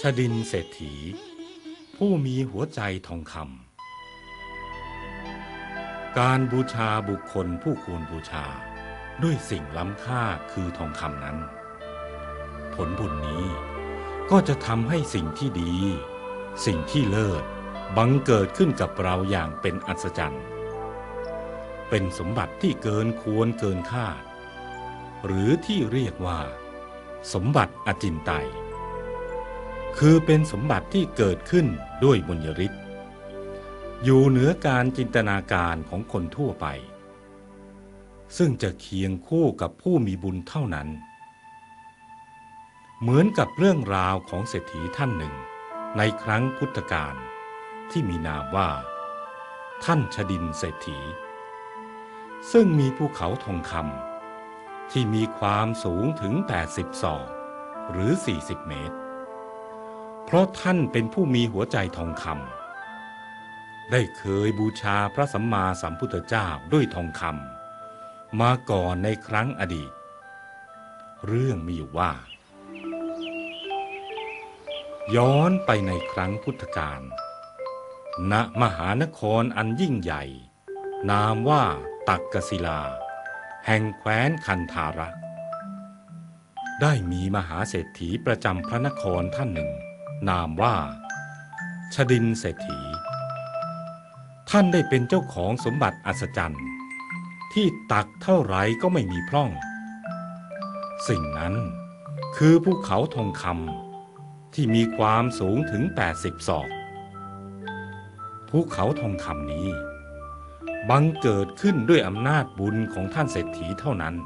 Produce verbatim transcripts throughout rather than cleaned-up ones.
ชดินเศรษฐีผู้มีหัวใจทองคำการบูชาบุคคลผู้ควรบูชาด้วยสิ่งล้ำค่าคือทองคำนั้นผลบุญนี้ก็จะทำให้สิ่งที่ดีสิ่งที่เลิศบังเกิดขึ้นกับเราอย่างเป็นอัศจรรย์เป็นสมบัติที่เกินควรเกินคาดหรือที่เรียกว่าสมบัติอจินไตยคือเป็นสมบัติที่เกิดขึ้นด้วยบุญญาฤทธิ์อยู่เหนือการจินตนาการของคนทั่วไปซึ่งจะเคียงคู่กับผู้มีบุญเท่านั้นเหมือนกับเรื่องราวของเศรษฐีท่านหนึ่งในครั้งพุทธกาลที่มีนามว่าท่านชดินเศรษฐีซึ่งมีภูเขาทองคำที่มีความสูงถึงแปดสิบศอกหรือสี่สิบเมตรเพราะท่านเป็นผู้มีหัวใจทองคำได้เคยบูชาพระสัมมาสัมพุทธเจ้าด้วยทองคำมาก่อนในครั้งอดีตเรื่องมีอยู่ว่าย้อนไปในครั้งพุทธกาลณมหานครอันยิ่งใหญ่นามว่าตักกศิลาแห่งแคว้นคันธาระได้มีมหาเศรษฐีประจำพระนครท่านหนึ่งนามว่าชดินเศรษฐีท่านได้เป็นเจ้าของสมบัติอัศจรรย์ที่ตักเท่าไรก็ไม่มีพร่องสิ่งนั้นคือภูเขาทองคำที่มีความสูงถึงแปดสิบศอกภูเขาทองคำนี้บังเกิดขึ้นด้วยอำนาจบุญของท่านเศรษฐีเท่านั้น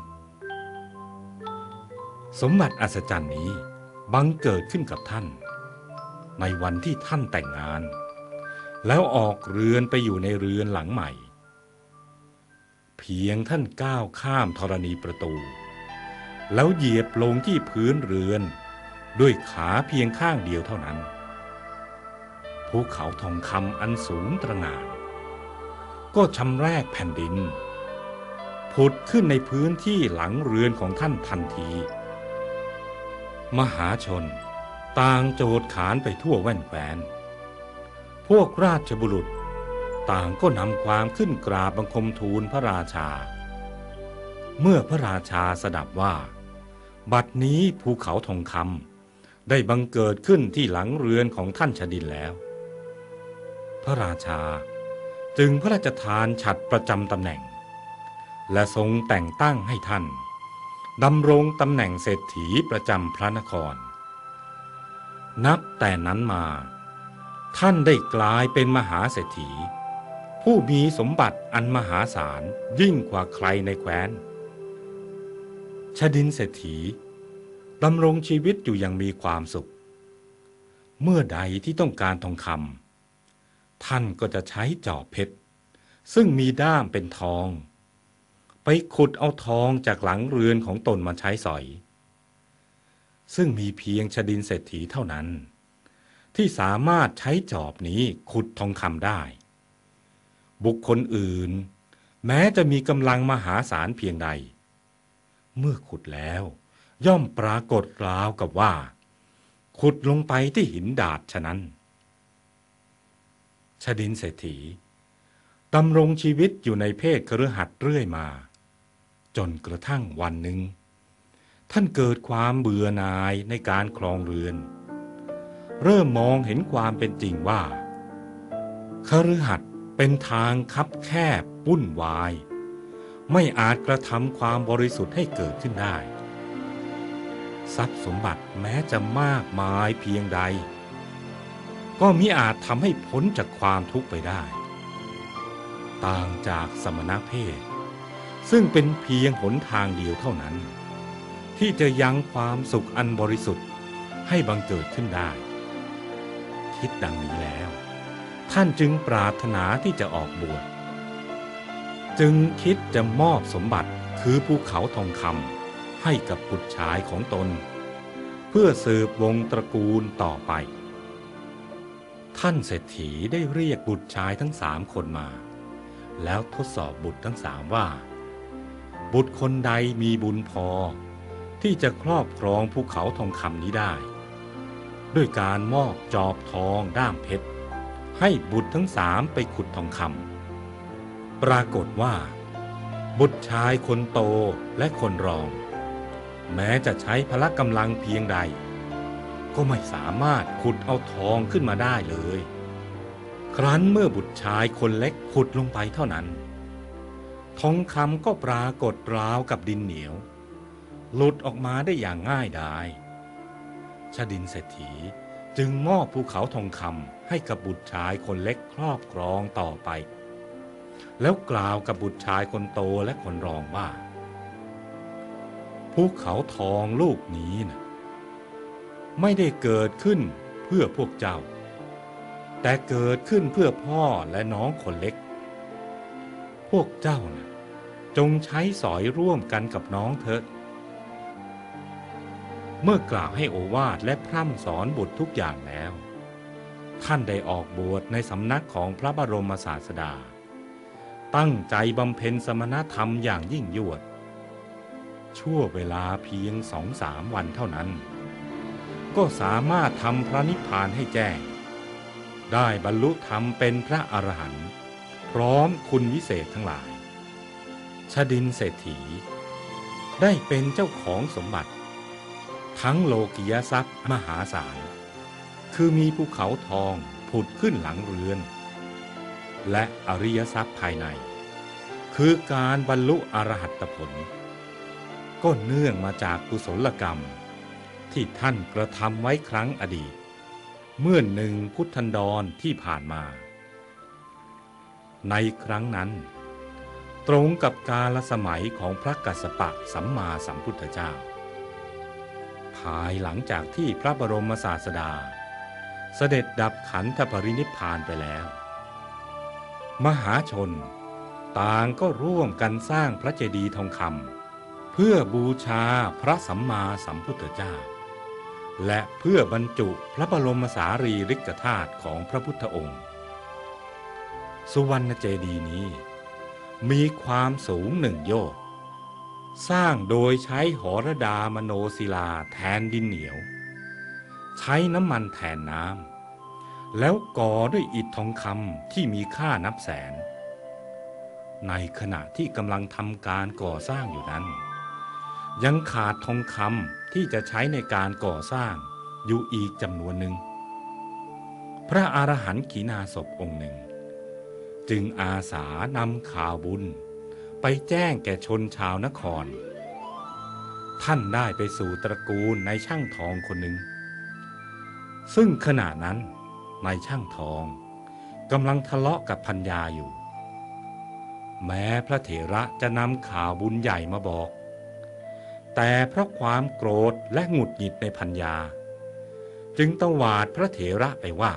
สมบัติอัศจรรย์นี้บังเกิดขึ้นกับท่านในวันที่ท่านแต่งงานแล้วออกเรือนไปอยู่ในเรือนหลังใหม่เพียงท่านก้าวข้ามธรณีประตูแล้วเหยียบลงที่พื้นเรือนด้วยขาเพียงข้างเดียวเท่านั้นภูเขาทองคำอันสูงตระหง่านก็ชำแรกแผ่นดินผุดขึ้นในพื้นที่หลังเรือนของท่านทันทีมหาชนต่างโจดขานไปทั่วแว่นแคว้นพวกราชบุรุษต่างก็นำความขึ้นกราบบังคมทูลพระราชาเมื่อพระราชาสดับว่าบัดนี้ภูเขาทองคำได้บังเกิดขึ้นที่หลังเรือนของท่านชดินแล้วพระราชาจึงพระราชทานฉัตรประจำตำแหน่งและทรงแต่งตั้งให้ท่านดำรงตำแหน่งเศรษฐีประจำพระนครนับแต่นั้นมาท่านได้กลายเป็นมหาเศรษฐีผู้มีสมบัติอันมหาศาลยิ่งกว่าใครในแคว้นชดินเศรษฐีดำรงชีวิตอยู่อย่างมีความสุขเมื่อใดที่ต้องการทองคำท่านก็จะใช้จอบเพชรซึ่งมีด้ามเป็นทองไปขุดเอาทองจากหลังเรือนของตนมาใช้สอยซึ่งมีเพียงชดินเศรษฐีเท่านั้นที่สามารถใช้จอบนี้ขุดทองคำได้บุคคลอื่นแม้จะมีกำลังมหาศาลเพียงใดเมื่อขุดแล้วย่อมปรากฏราวกับว่าขุดลงไปที่หินดาษฉะนั้นชดินเศรษฐีดำรงชีวิตอยู่ในเพศคฤหัสถ์เรื่อยมาจนกระทั่งวันหนึ่งท่านเกิดความเบื่อหน่ายในการครองเรือนเริ่มมองเห็นความเป็นจริงว่าคฤหัสถ์เป็นทางคับแคบวุ่นวายไม่อาจกระทำความบริสุทธิ์ให้เกิดขึ้นได้ทรัพย์สมบัติแม้จะมากมายเพียงใดก็มิอาจทำให้พ้นจากความทุกข์ไปได้ต่างจากสมณเพศซึ่งเป็นเพียงหนทางเดียวเท่านั้นที่จะยังความสุขอันบริสุทธิ์ให้บังเกิดขึ้นได้คิดดังนี้แล้วท่านจึงปรารถนาที่จะออกบวชจึงคิดจะมอบสมบัติคือภูเขาทองคำให้กับบุตรชายของตนเพื่อสืบวงตระกูลต่อไปท่านเศรษฐีได้เรียกบุตรชายทั้งสามคนมาแล้วทดสอบบุตรทั้งสามว่าบุตรคนใดมีบุญพอที่จะครอบครองภูเขาทองคำนี้ได้ด้วยการมอบจอบทองด้ามเพชรให้บุตรทั้งสามไปขุดทองคำปรากฏว่าบุตรชายคนโตและคนรองแม้จะใช้พละกำลังเพียงใดก็ไม่สามารถขุดเอาทองขึ้นมาได้เลยครั้นเมื่อบุตรชายคนเล็กขุดลงไปเท่านั้นทองคำก็ปรากฏราวกับดินเหนียวหลุดออกมาได้อย่างง่ายดายชดินเศรษฐีจึงมอบภูเขาทองคำให้กับบุตรชายคนเล็กครอบครองต่อไปแล้วกล่าวกับบุตรชายคนโตและคนรองว่าภูเขาทองลูกนี้นะไม่ได้เกิดขึ้นเพื่อพวกเจ้าแต่เกิดขึ้นเพื่อพ่อและน้องคนเล็กพวกเจ้านะจงใช้สอยร่วมกันกับน้องเถอะเมื่อกล่าวให้โอวาทและพร่ำสอนบุตรทุกอย่างแล้วท่านได้ออกบวชในสำนักของพระบรมศาสดาตั้งใจบำเพ็ญสมณธรรมอย่างยิ่งยวดชั่วเวลาเพียงสองสามวันเท่านั้นก็สามารถทำพระนิพพานให้แจ้งได้บรรลุธรรมเป็นพระอรหันต์พร้อมคุณวิเศษทั้งหลายชดินเศรษฐีได้เป็นเจ้าของสมบัติทั้งโลกิยทรัพย์มหาศาลคือมีภูเขาทองผุดขึ้นหลังเรือนและอริยทรัพย์ภายในคือการบรรลุอรหัตผลก็เนื่องมาจากกุศลกรรมที่ท่านกระทำไว้ครั้งอดีตเมื่อหนึ่งพุทธันดรที่ผ่านมาในครั้งนั้นตรงกับกาลสมัยของพระกัสสปะสัมมาสัมพุทธเจ้าภายหลังจากที่พระบรมศาสดาเสด็จดับขันธปรินิพพานไปแล้วมหาชนต่างก็ร่วมกันสร้างพระเจดีย์ทองคำเพื่อบูชาพระสัมมาสัมพุทธเจ้าและเพื่อบรรจุพระบรมสารีริกธาตุของพระพุทธองค์สุวรรณเจดีย์นี้มีความสูงหนึ่งโยชน์สร้างโดยใช้หรดามโนศิลาแทนดินเหนียวใช้น้ำมันแทนน้ำแล้วก่อด้วยอิฐทองคำที่มีค่านับแสนในขณะที่กำลังทำการก่อสร้างอยู่นั้นยังขาดทองคำที่จะใช้ในการก่อสร้างอยู่อีกจำนวนหนึ่งพระอรหันต์ขีณาสพองค์หนึ่งจึงอาสานำข่าวบุญไปแจ้งแก่ชนชาวนครท่านได้ไปสู่ตระกูลในช่างทองคนหนึ่งซึ่งขณะนั้นนายช่างทองกำลังทะเลาะกับภรรยาอยู่แม้พระเถระจะนำข่าวบุญใหญ่มาบอกแต่เพราะความโกรธและหงุดหงิดในภรรยาจึงตวาดพระเถระไปว่า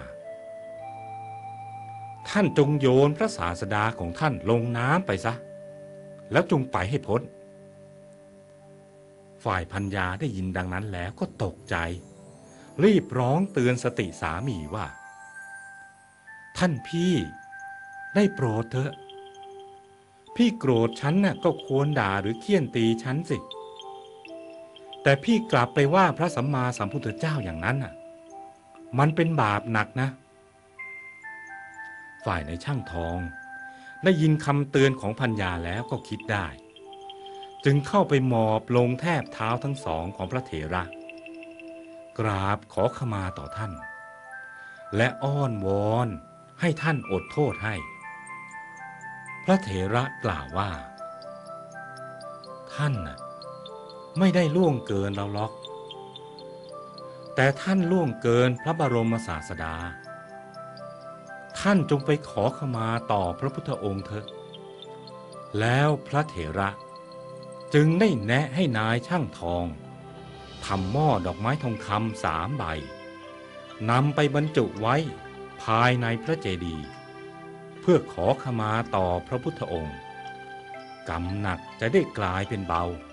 ท่านจงโยนพระศาสดาของท่านลงน้ำไปซะแล้วจงไปให้พ้นฝ่ายภรรยาได้ยินดังนั้นแล้วก็ตกใจรีบร้องเตือนสติสามีว่าท่านพี่ได้โปรดเถอะพี่โกรธฉันน่ะก็ควรด่าหรือเฆี่ยนตีฉันสิแต่พี่กลับไปว่าพระสัมมาสัมพุทธเจ้าอย่างนั้นน่ะมันเป็นบาปหนักนะฝ่ายในช่างทองได้ยินคำเตือนของภรรยาแล้วก็คิดได้จึงเข้าไปหมอบลงแทบเท้าทั้งสองของพระเถระกราบขอขมาต่อท่านและอ้อนวอนให้ท่านอดโทษให้พระเถระกล่าวว่าท่านน่ะไม่ได้ล่วงเกินเราหรอกแต่ท่านล่วงเกินพระบรมศาสดาท่านจงไปขอขมาต่อพระพุทธองค์เถอะแล้วพระเถระจึงได้แนะให้นายช่างทองทำหม้อดอกไม้ทองคำสามใบนำไปบรรจุไว้ภายในพระเจดีย์เพื่อขอขมาต่อพระพุทธองค์กรรมหนักจะได้กลายเป็นเบา